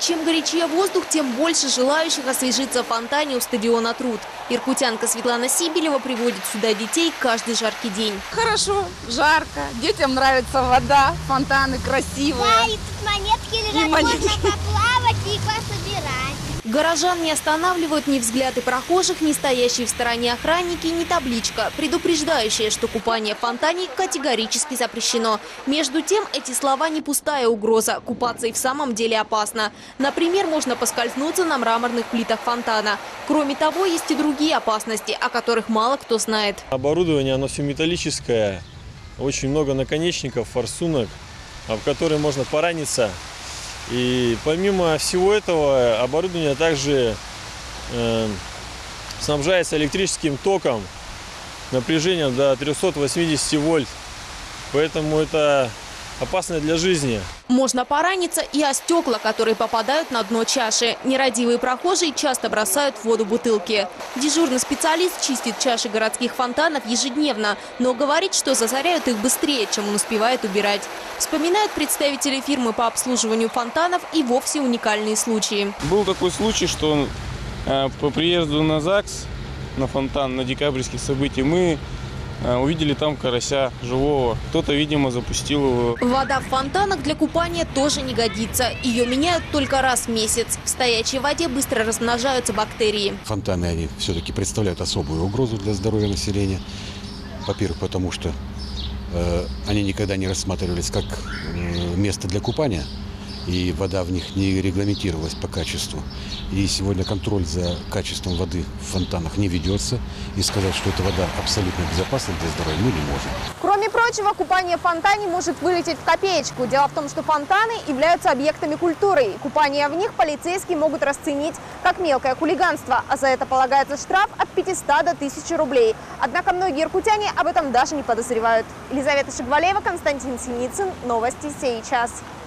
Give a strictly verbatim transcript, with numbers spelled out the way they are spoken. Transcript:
Чем горячее воздух, тем больше желающих освежиться в фонтане у стадиона «Труд». Иркутянка Светлана Сибелева приводит сюда детей каждый жаркий день. Хорошо, жарко, детям нравится вода, фонтаны красивые. Да, и тут монетки лежат, монетки. можно поплавать и пособирать. Горожан не останавливают ни взгляды прохожих, ни стоящие в стороне охранники, ни табличка, предупреждающая, что купание в фонтане категорически запрещено. Между тем, эти слова не пустая угроза. Купаться и в самом деле опасно. Например, можно поскользнуться на мраморных плитах фонтана. Кроме того, есть и другие опасности, о которых мало кто знает. Оборудование, оно все металлическое, очень много наконечников, форсунок, в которые можно пораниться. И помимо всего этого, оборудование также э, снабжается электрическим током, напряжением до трёхсот восьмидесяти вольт. Поэтому это опасно для жизни. Можно пораниться и о стекла, которые попадают на дно чаши. Нерадивые прохожие часто бросают в воду бутылки. Дежурный специалист чистит чаши городских фонтанов ежедневно, но говорит, что засоряют их быстрее, чем он успевает убирать. Вспоминают представители фирмы по обслуживанию фонтанов и вовсе уникальные случаи. Был такой случай, что э, по приезду на ЗАГС, на фонтан, на декабрьских событий, мы э, увидели там карася живого. Кто-то, видимо, запустил его. Вода в фонтанах для купания тоже не годится. Ее меняют только раз в месяц. В стоячей воде быстро размножаются бактерии. Фонтаны, они все-таки представляют особую угрозу для здоровья населения. Во-первых, потому что э, они никогда не рассматривались как э, место для купания, и вода в них не регламентировалась по качеству. И сегодня контроль за качеством воды в фонтанах не ведется. И сказать, что эта вода абсолютно безопасна для здоровья, мы не можем. Кроме прочего, купание в фонтане может вылететь в копеечку. Дело в том, что фонтаны являются объектами культуры. Купание в них полицейские могут расценить как мелкое хулиганство. А за это полагается штраф от пятисот до тысячи рублей. Однако многие иркутяне об этом даже не подозревают. Елизавета Шигвалеева, Константин Синицын. Новости сей час.